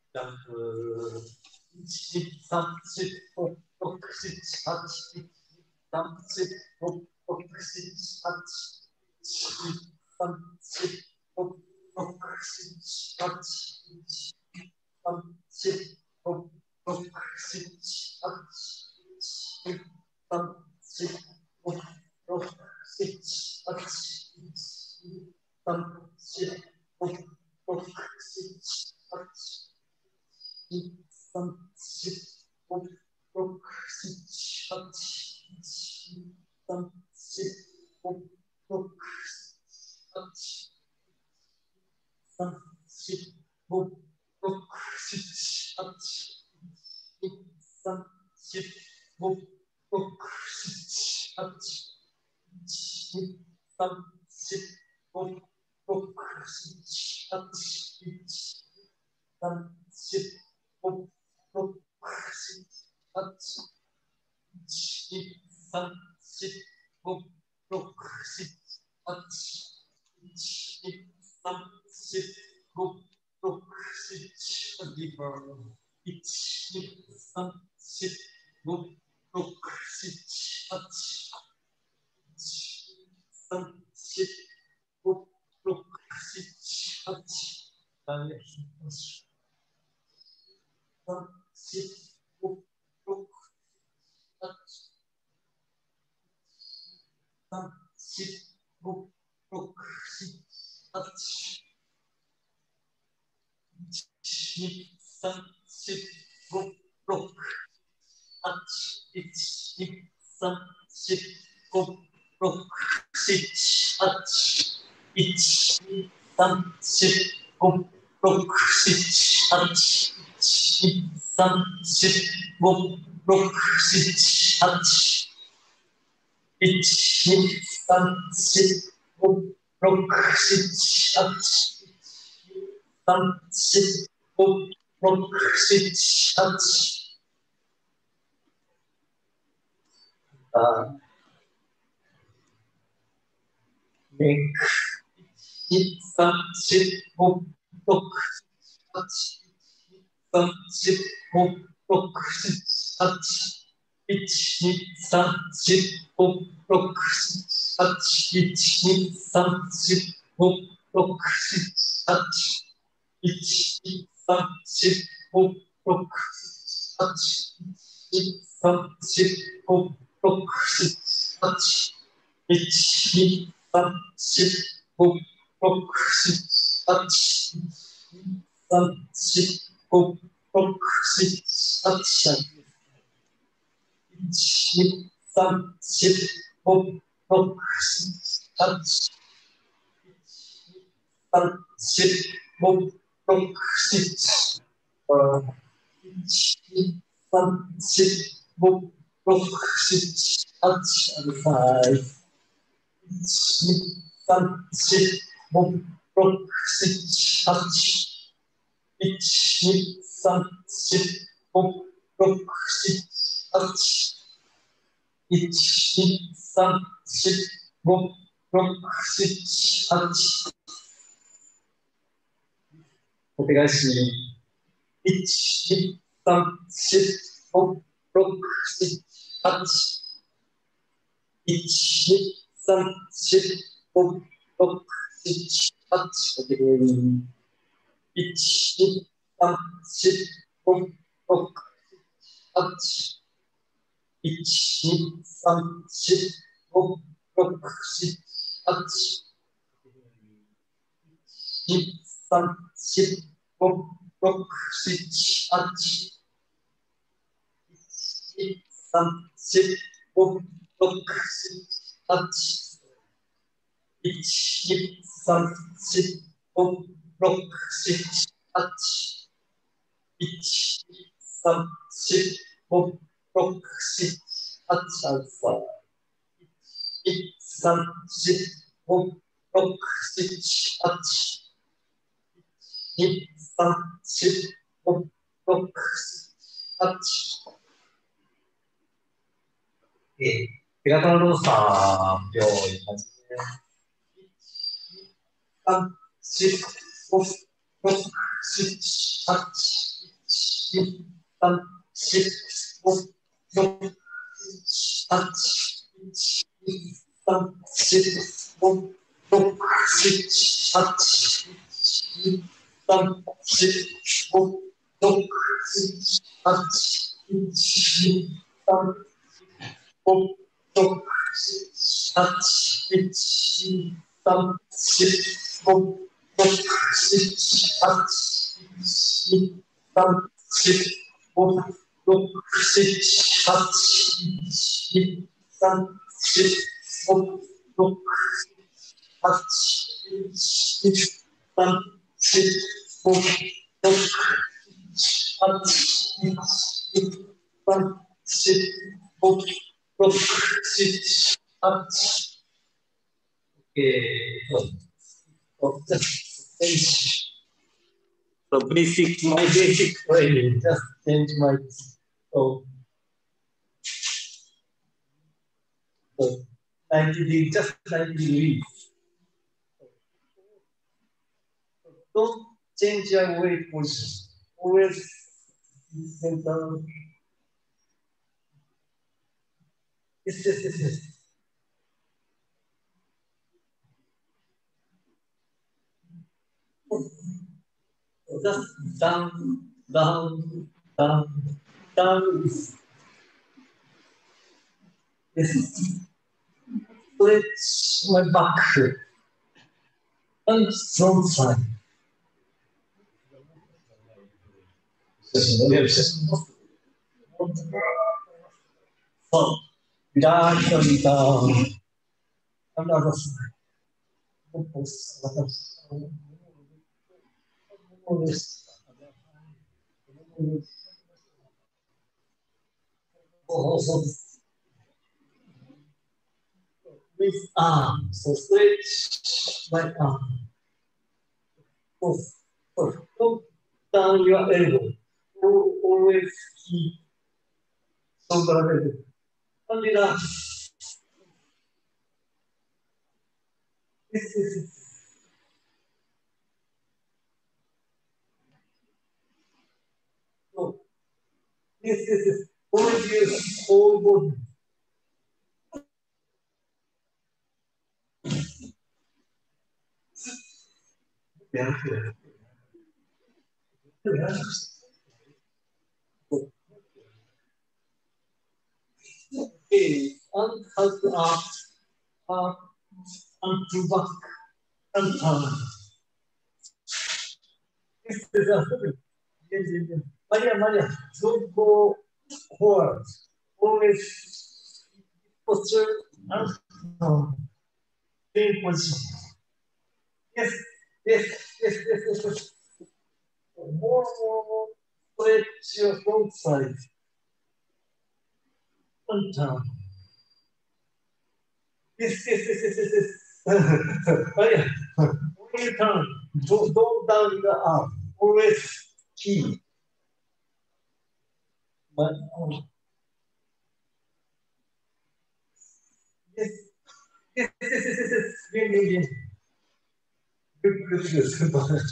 ジャンプ。1、2、3、4、5、6、7、8、1、2、3、4、5、6、7、8、1、2、3、4、5、6、7、8、1、2、3、4、5、6、7、8、1、2、3、4、5、6、7、8、1、2、3、4、5、6、7、8、1、3、4、5、6、7、8、1、2、3、4、5、6、7、8、3、4、5、6、7、8、1、2、3、4、5、6、7、8、1、2、3、4、5、6、7、8、1、3、4、5、6、7、8、1、2、3、4、5、6、7、8、1、2、3、4、5、6、7、リバー。1、2、3、4、5、6、7、8、1、3、4、5、6、7、8、3、4、5、6、8、3、4、5、6、7、8、1、2、3、4、5、6、8、1、2、3、4、5、6、7、8、1、2、3、4、5、6、7、8、1、2、3、4、5、6、7、8、1、2、3、4、5、6、7、8、3、4、5、6、7、8、メイク、1、3、4、5、6、8、3、4、5、6、7、8、1、2、3、4、5、6、7、8、1、2、3、4、5、6、7、8、1、2、3、4、5、6、8、1、2、3、4、5、6、7、8、1、2、3、4、5、6、7、8、3、4、5、6、7、8、1、2、3、4、5、6、7、8、3、4、5、6、7、1、2、3、4、5、6、7、8、5、1、2、3、4、5、6、7、8、1、2、3、4、5、6、7、8、1、2、3、4、5、6、7、8、お手返し。1、2、3、4、5、6、7、8、1、2、3、4、5、6、7、8、OK。1、2、3、4、5、6、8、1、2、3、4、5、6、7、8、2、3、4、5、6、7、8、2、3、4、5、6、7、8、1、2、3、4、5、6、7、8、1、2、3、4、5、6、7、8、アルファ。1、3、4、5、6、7、8、2、3、4、5、6、7、8。手形の動作、秒始め。3、4、5、6、7、8、 So my basic way, just change my so 90 degrees, just 90 degrees. Don't change your weight position. Always center. Yes. Just down. Yes. Stretch my back and front side. So, down. Another side. Also, with arm. So stretch my arm. Put down your elbow. Always keep shoulder level. And relax. This. So, this. Always use whole body. Yeah. Okay, and help up, and to back, and turn. This is a yes. Maria, don't go forward. Always posture and same position. Yes. More. Stretch your front side and turn. Yes. Maria, when you turn, don't down the arm. Always keep. But, yes. Bien. Good.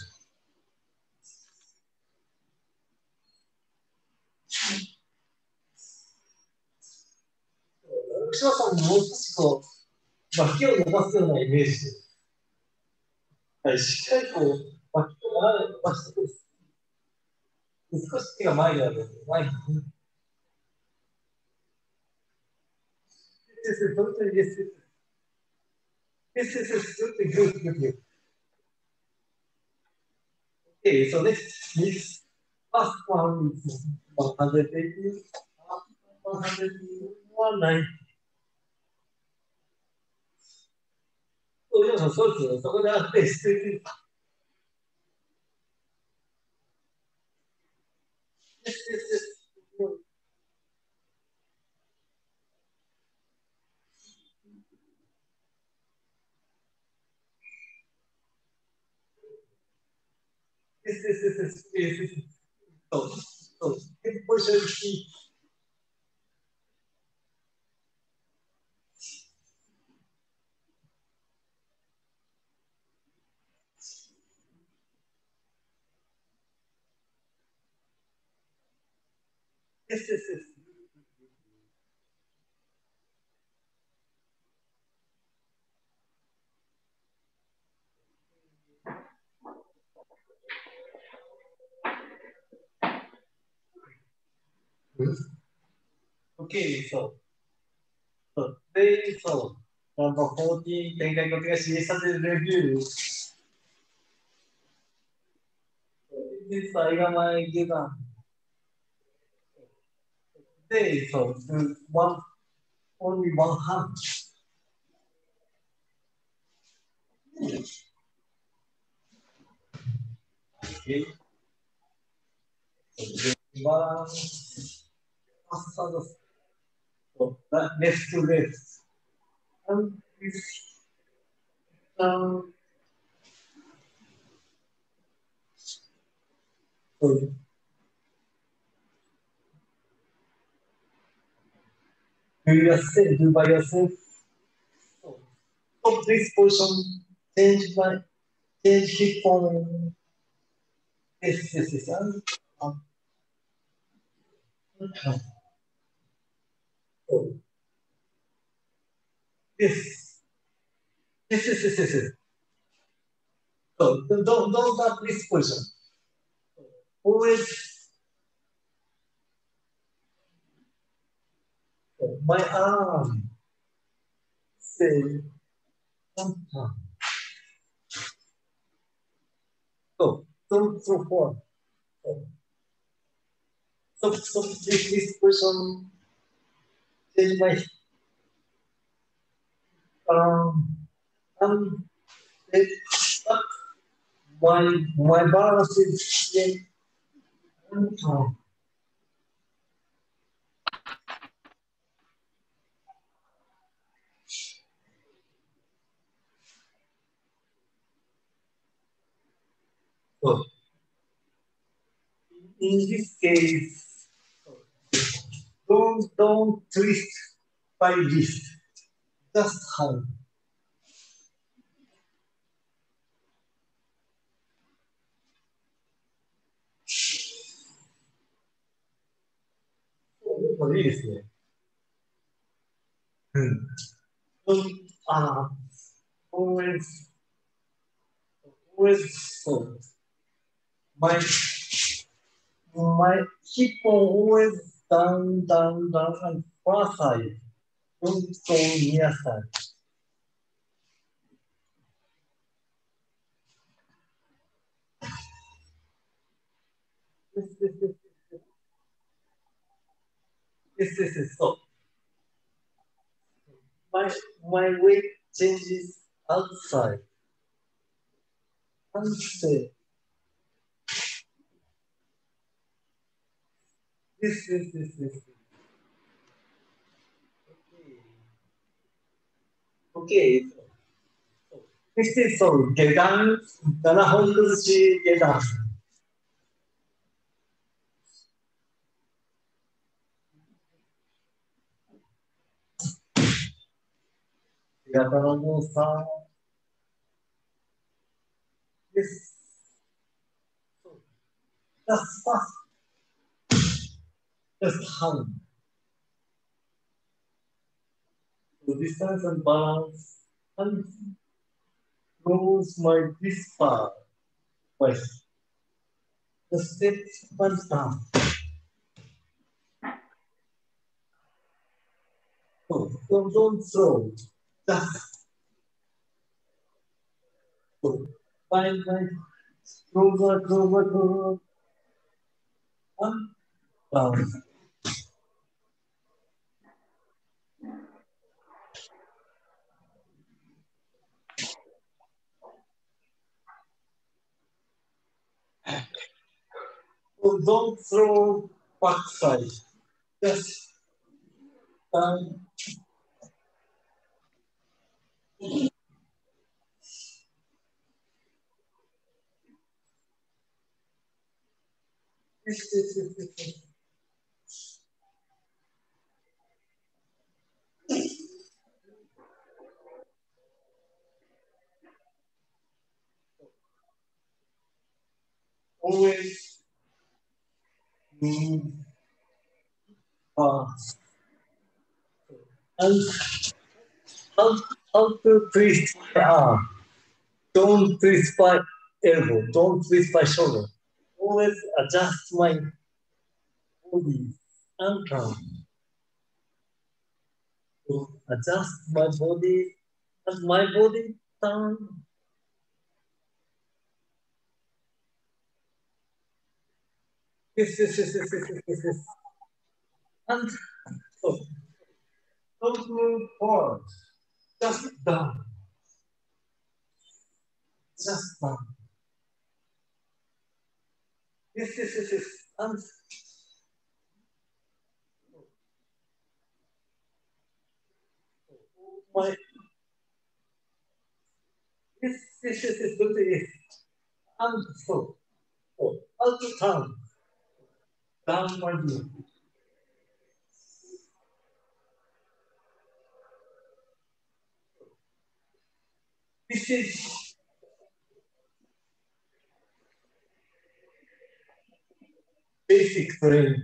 串さんにもう少しこう、脇を伸ばすようなイメージで、はい、しっかりこう、脇を伸ばしてください。少し手が前にあるので、前に。本当にです。Good. Okay, so this first one is 180, 190. そうですよ。そこであって、そう。ポジションに。 Yes, yes, yes. Okay, today, number 14、展開国が指令させるレビュー。This I got my given. Today, one, only one hand. Okay. One, faster, left to left. And this, um, so do yourself, do by yourself. So, stop this position, change hip on. Yes, yes, yes. So, yes, yes, yes, yes, yes, yes. So, don't stop this position. Always, my arm, say, one time. So, don't throw forward. So, this person, change my um, it, uh, my balance is one time. So, in this case, don't twist by wrist, just hand. So, いいですね。うん。あ、always, always, so, my, my hip always down, down, down, and far side. Don't go near side. This, so, my, my weight changes outside. And say, this. Okay. This is so, 下段、7本崩し下段。下段の動作です。Just fast, just hand. The distance and balance and goes my whisper voice. The steps one down. So, don't throw. Just go. Find closer. One down. So don't throw backside. Just down. This. Always move And how to twist my arm. Don't twist my elbow. Don't twist my shoulder. Always adjust my body and calm. Adjust my body and my body down. Yes. And so, don't move forward. Just down. Just down. Yes. And my yes. Good yes. And so, out to turn. Down my knee. This is basic training.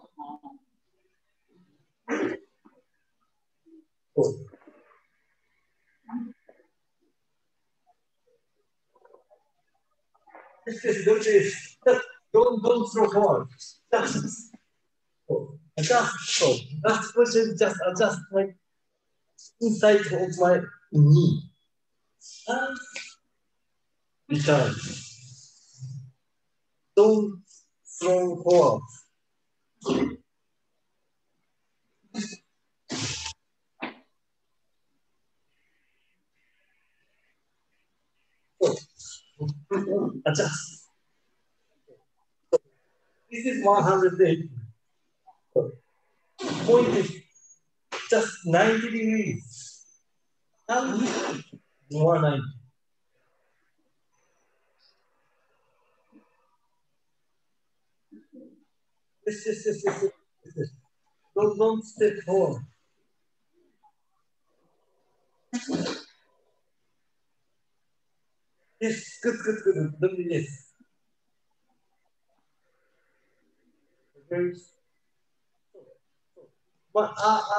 So, good yes. Don't throw forward. Just adjust. So that's question. Just adjust my inside of my knee and return. Don't throw forward. So, adjust. This is 180. So, point is just 90 degrees. And 190. Yes. Don't step forward. Yes, good. Look at this. Okay. But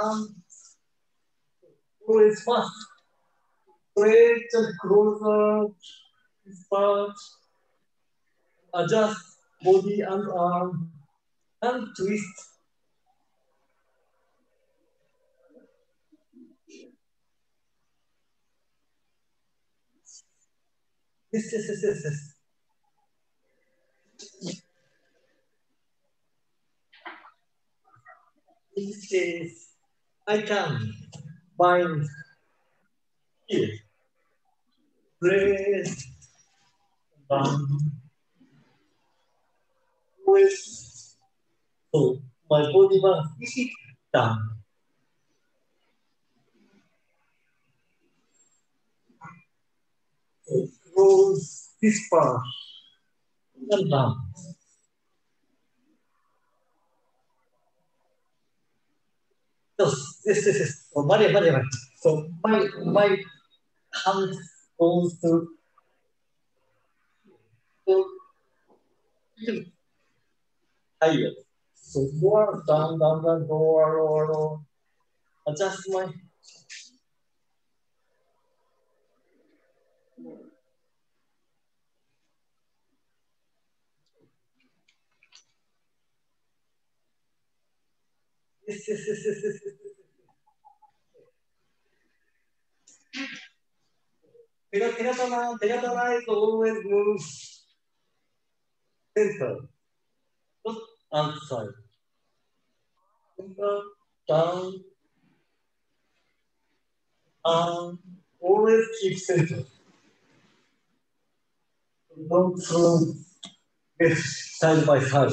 always fast. Stretch and closer. Start. Adjust body and arm and twist. Yes. In this case, I can bind here, press down, twist. So my body balance is down. So close this part and down. Yes. So Maria. So my hand goes to higher. So more down, lower. Adjust my yes. Tegatama is always move center, not outside. Center, down, always keep center. Don't throw it side by side.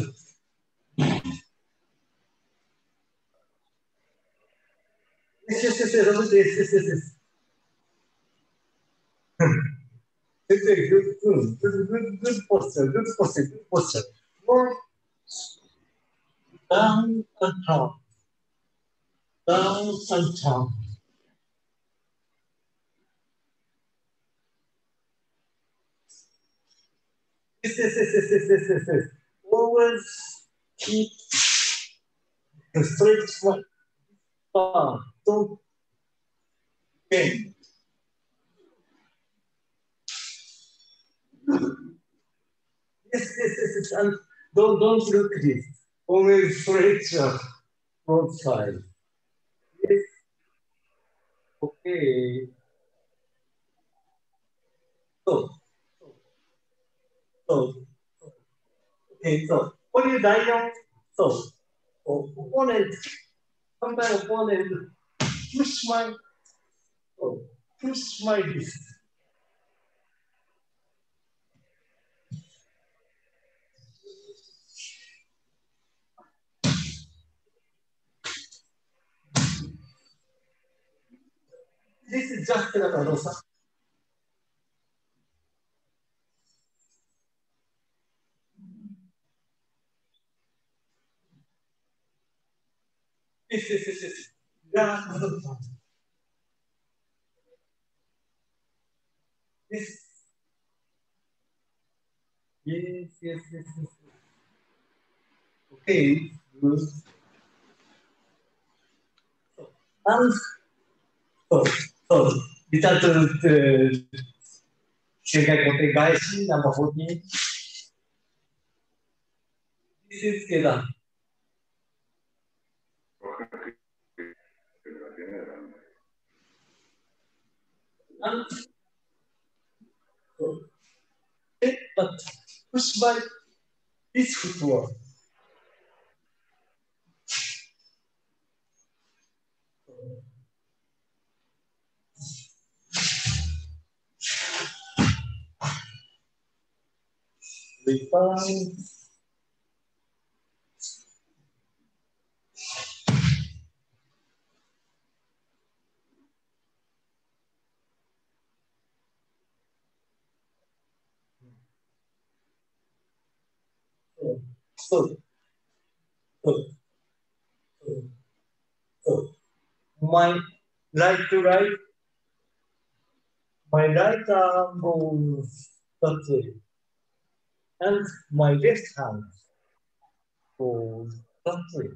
Yes. Good posture. More down and top, down and top. Yes. Always keep stretch my palm. Don't bend. Yes. And don't look at this. Only stretch your front side. Yes. Okay. So, so, okay, so, what do you die on? So, opponent, sometimes opponent push my, oh, push my wrist. This is just another dosa. Yes. Yeah. Yes. Yes. Okay, good. And so, so, return to Shinkai Kote Gaishi, number 14. This is Kedan. And so, but push by this footwork. Return. So, so, so, my right to right, my right arm goes that way, and my left hand goes that way.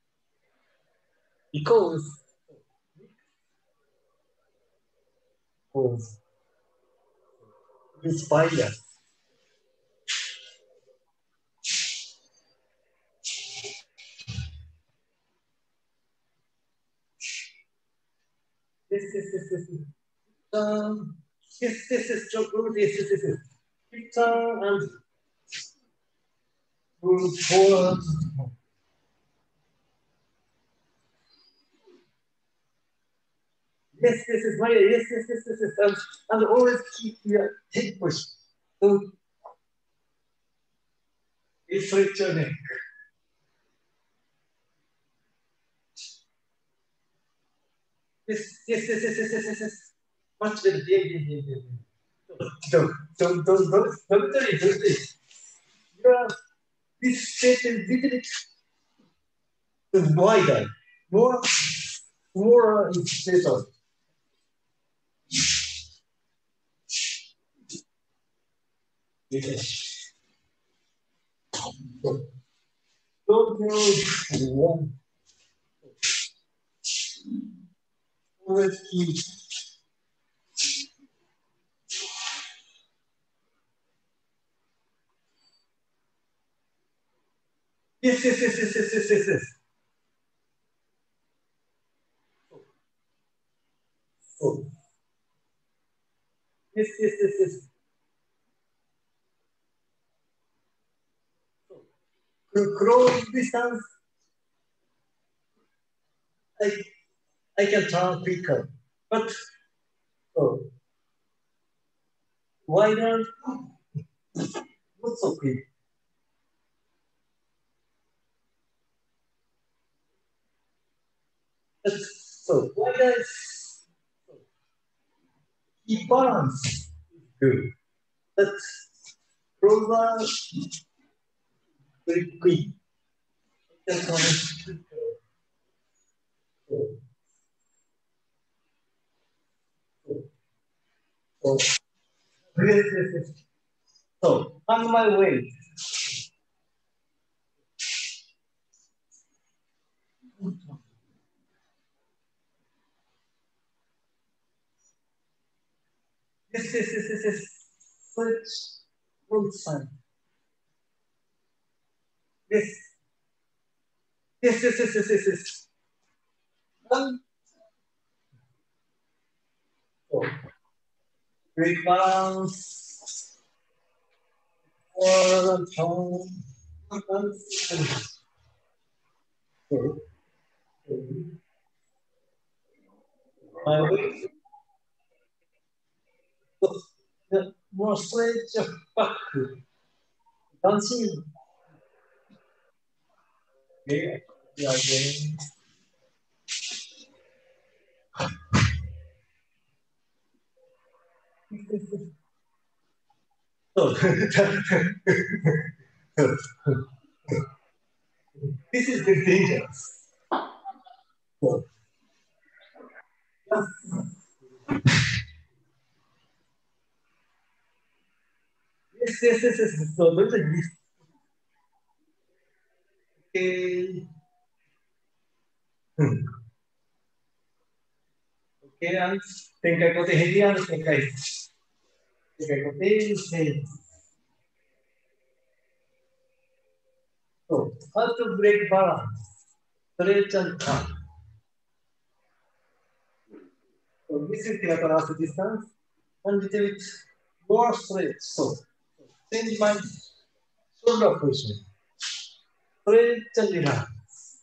Because of this bias. Yes. Yes, so good. Yes. Return and move forward. Yes, Maya. Yes. And always keep your head push. So, stretch your neck. Yes. Much better. Yeah. Don't do it. You are this stretch is little bit wider. More is better. Yes. Don't use one. Always keep. Yes. Oh. Yes. Close distance, I, I can turn quicker. But oh, wider, not so quick. So wider is keep balance. Good. But closer, very quick. I can turn quicker. So, so, yes. So, on my way. Yes. Switch both sides. Yes. Yes. One. So, quick balance. One, two, one. So, my weight. The more stretch back. Dancing. Okay. Yeah, again. So, this is the dangerous. So, yes. So, look at this. Okay. Okay, and think I got the heavy and think I got this heavy. So, how to break balance? Stretch and turn. So, this is the last distance and little bit more stretch. So, change my shoulder position. Stretch and relax.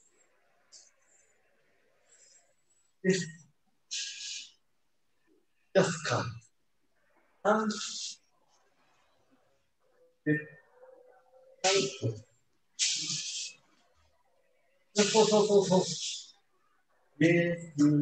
This just come. And this so. Yes.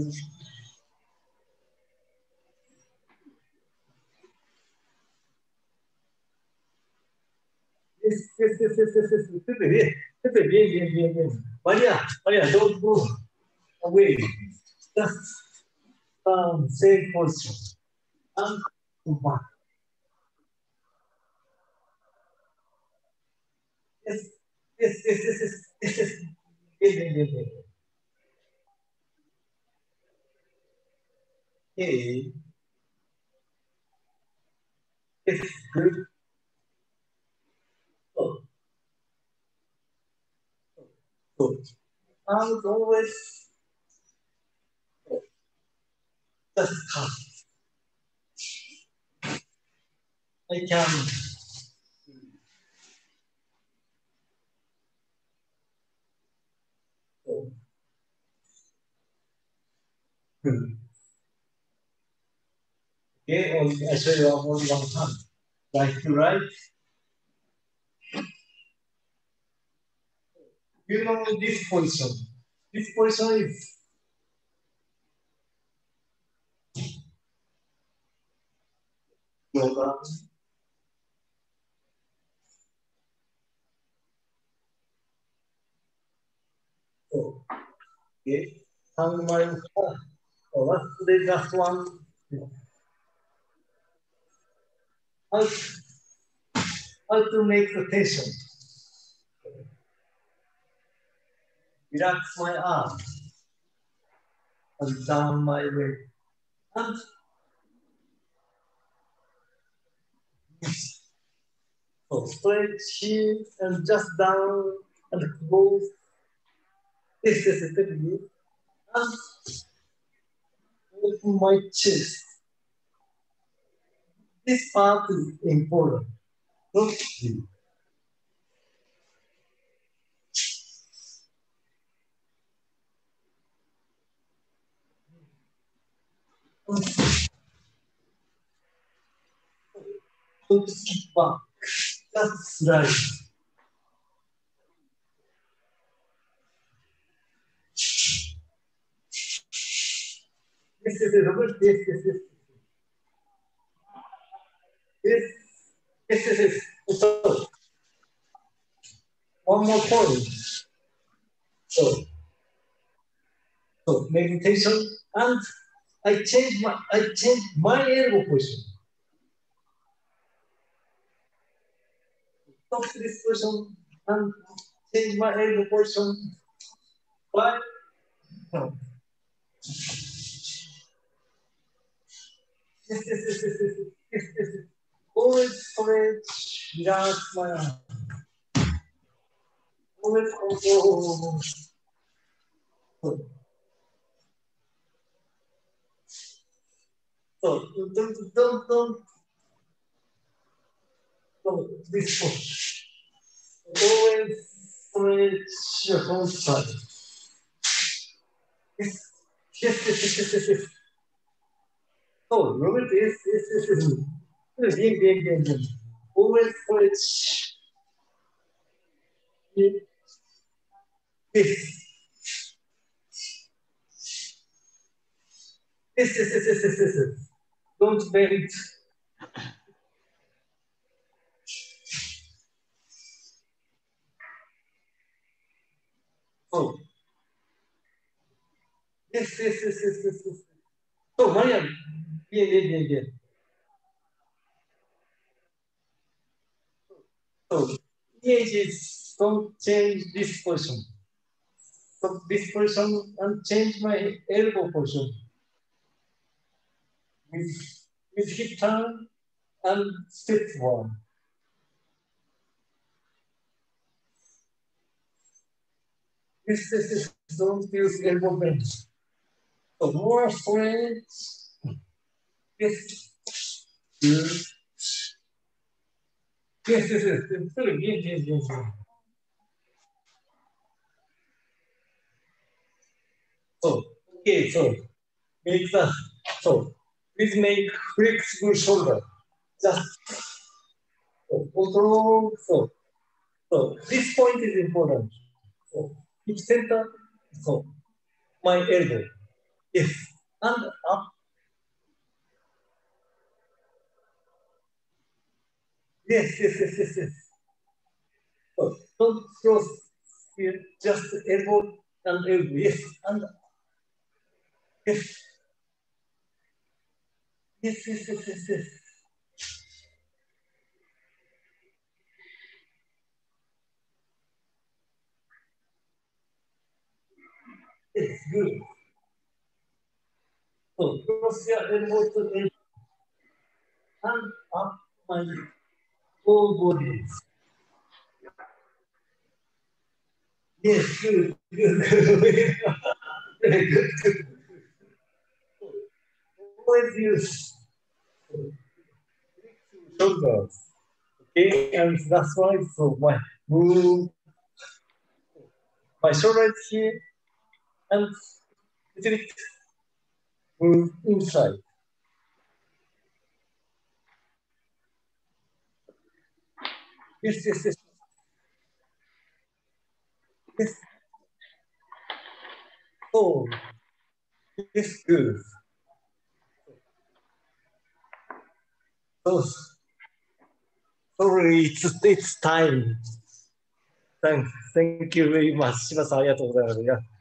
Bien. Maria, don't go away. Just same position. And back. Yes. Bien. Okay. It's good. Oh, good. And always just come. I can. Oh, good. Okay, I show you only one hand. Right to right. You know this position. This position is yoga. Oh, okay. Hang my oh, what's the last one? How, how to make the tension? Relax my arm and down my leg. And so straight chin and just down and close. This is the technique. And open my chest. This part is important. Not you. Don't skip back. Just slide. Robert. Yes. So, one more point. So, meditation, and I change my elbow position. Stop this position and change my elbow position. Why? Always stretch, relax my arm. Always control. So don't this push. Always stretch your whole side. Yes. So remember this. Bien. Always stretch. This. This. Don't bend. Oh. Yes. So, Mariam, bien. So, images don't change this position. So, this position and change my elbow position. With hip turn and step one. This don't use elbow bend. So, more straight. Yes. Yes. Bien. So, okay, so make the, so please make flexible shoulder. Just control. So this point is important. So hip center. So my elbow. Yes. And up. Yes. So don't cross here. Just elbow and elbow. Yes. And yes. Yes. It's good. So cross your elbow to elbow. And up my whole body. Yes, good. Very good. Always use shoulders. Okay, and that's why so my move my shoulder is here and little bit move inside. Yes. Yes. Oh, yes, good. So sorry, it's time. Thank you very much. 柴さんありがとうございます。